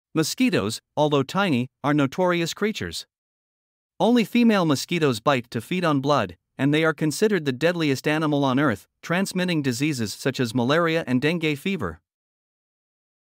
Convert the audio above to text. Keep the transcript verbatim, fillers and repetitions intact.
Mosquitoes, although tiny, are notorious creatures. Only female mosquitoes bite to feed on blood, and they are considered the deadliest animal on Earth, transmitting diseases such as malaria and dengue fever.